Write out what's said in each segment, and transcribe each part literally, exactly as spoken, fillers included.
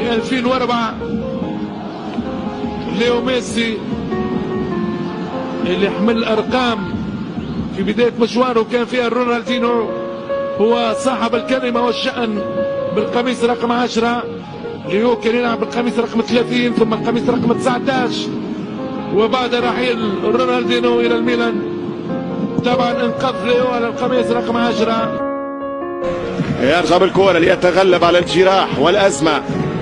في ألفين وأربعة ليو ميسي اللي حمل ارقام في بدايه مشواره كان فيها رونالدينو هو صاحب الكلمه والشان بالقميص رقم عشرة. ليو كان يلعب بالقميص رقم ثلاثين ثم القميص رقم تسعة عشر، وبعد رحيل رونالدينو الى الميلان طبعا انقذ ليو على القميص رقم عشرة. يرجع بالكره ليتغلب على الجراح والازمه،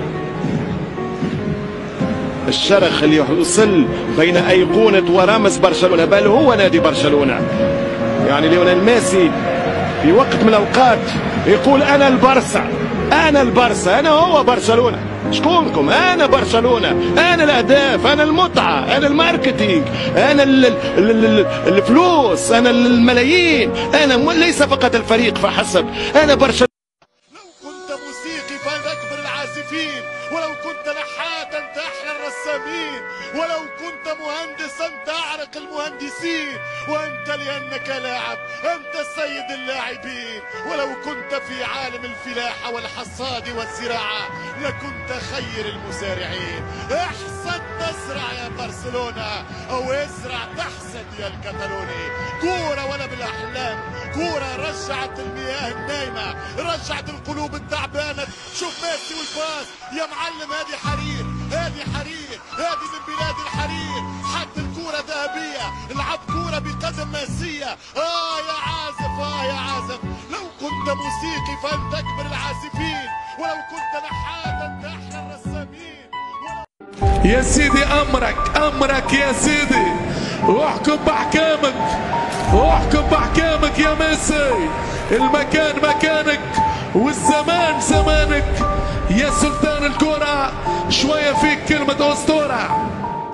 الشرخ اللي يوصل بين أيقونة ورمز برشلونة، بل هو نادي برشلونة. يعني ليونيل ميسي في وقت من الأوقات يقول أنا البرسا، أنا البرسا، أنا هو برشلونة. شكونكم؟ أنا برشلونة، أنا الأهداف، أنا المتعة، أنا الماركتينج، أنا ال ال ال الفلوس، أنا الملايين، أنا ليس فقط الفريق فحسب، أنا برشلونة. لو كنت موسيقي فلنكبر العازفين، ولو كنت نحاتا تحيا الرسامين، ولو كنت مهندسا تعرق المهندسين، وانت لانك لاعب انت السيد اللاعبين. ولو كنت في عالم الفلاحه والحصاد والزراعه لكنت خير المزارعين. احصد تزرع يا برشلونه، او ازرع تحصد يا الكتالوني. كوره ولا بالاحلام، كوره رجعت المياه النايمه، رجعت القلوب التعبانه. شوف ميسي والباس يا معلم، هذه حرير، هذه حرير، هذه من بلاد الحرير. حتى الكوره ذهبيه، العب كوره بقدم ماسيه. اه يا عازف، اه يا عازف، لو كنت موسيقي فانت اكبر العازفين، ولو كنت نحاتا تحيا الرسامين. يا سيدي امرك امرك يا سيدي، واحكم باحكامك، واحكم باحكامك يا ميسي. المكان مكانك والزمان زمانك يا سلطان الكرة. شوية فيك كلمة أسطورة.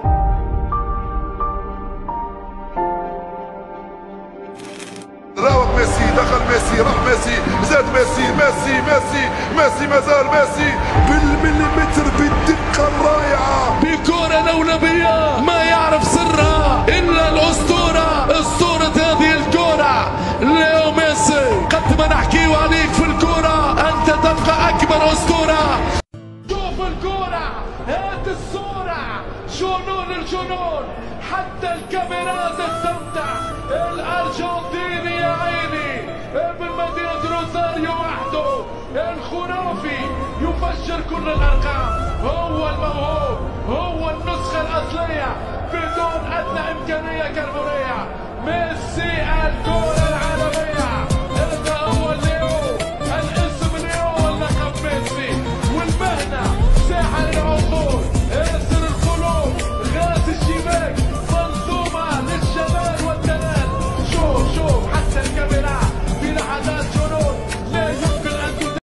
راوغ ميسي، دخل ميسي، راح ميسي، زاد ميسي، ميسي ميسي ميسي مازال ميسي بالمليمتر بالدقة الرائعة، بكرة لولبية ما يعرف سرها إلا الأسطورة. أسطورة هذه الكرة ليو ميسي. قد ما نحكيو عليك في الكرة أنت تبقى أكبر أسطورة. شوف الكرة، هات الصورة، جنون الجنون، حتى الكاميرات تستمتع. الأرجنتيني يا عيني ابن مدينة روزاريو وحده الخرافي يفجر كل الأرقام. هو الموهوب، هو النسخة الأصلية بدون أدنى إمكانية كربونية. ميسي الكرة.